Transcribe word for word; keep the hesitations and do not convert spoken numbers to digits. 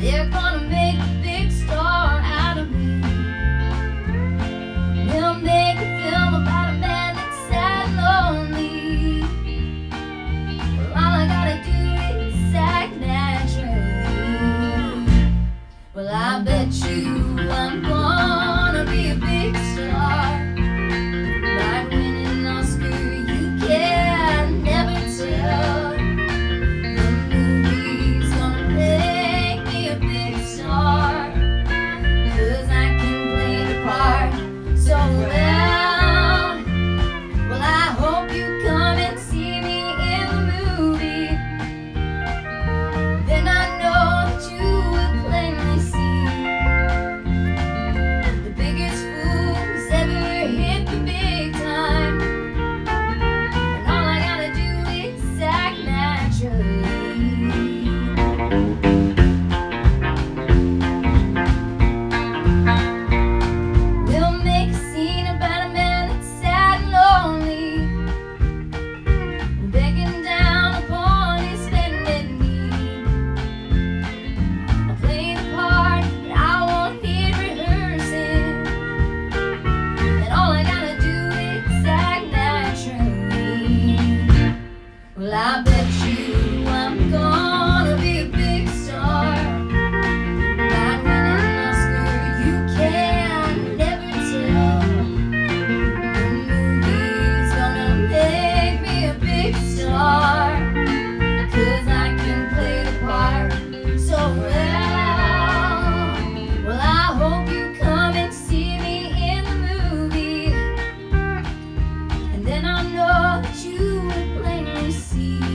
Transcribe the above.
They're gonna make a big star out of me. We'll make a film about a man that's sad and lonely. Well, all I gotta do is act naturally. Well, I bet you I'm gonna be a big star. Like winning an Oscar, you can never tell. The movie's gonna make me a big star, 'cause I can play the part so well. Well, I hope you come and see me in the movie. Then I know that you will plainly see the biggest fool who's ever hit the big time. And all I gotta do is act naturally. We'll make a scene about a man that's sad and lonely, begging down upon his bended knee. I'll play the part that I won't need rehearsing, and all I gotta do is act naturally. Well, I bet you I'm gonna be a big star. Not winning an Oscar, you can never tell. The movie's gonna make me a big star, 'cause I can play the part so well. Well, I hope you come and see me in the movie, and then I know that you will plainly see